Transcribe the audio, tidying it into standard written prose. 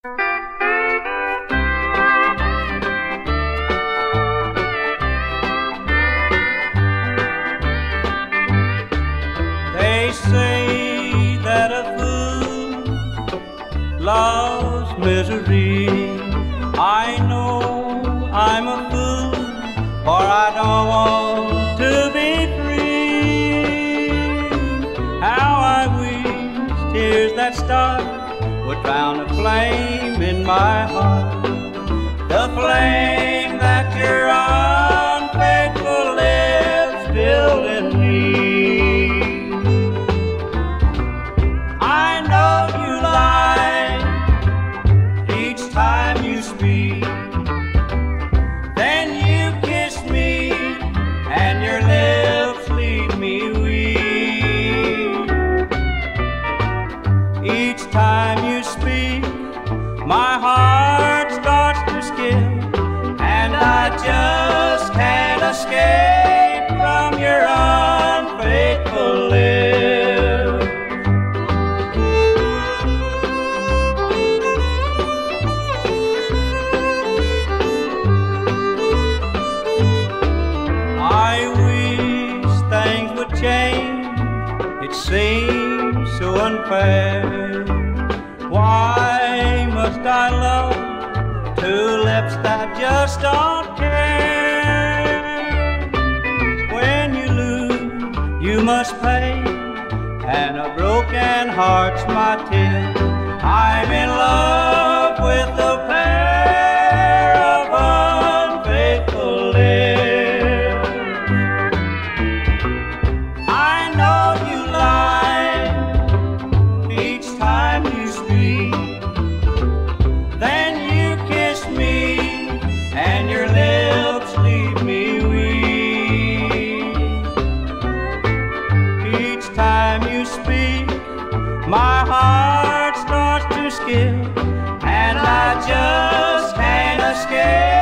They say that a fool loves misery. I know I'm a fool, for I don't want to be free. How I wish tears that start would drown the flame in my heart, the flame that your unfaithful lips build in me. I know you lie each time you speak. Then you kiss me and your lips leave me weak. Each time you speak, my heart starts to skip, and I just can't escape from your unfaithful lips. I wish things would change, it seems so unfair. Why must I love two lips that just don't care? When you lose, you must pay, and a broken heart's my tear. I'm in love with a pair of unfaithful lips. I know you lie each time you speak. Then you kiss me and your lips leave me weak. Each time you speak, my heart starts to skip, and I just can't escape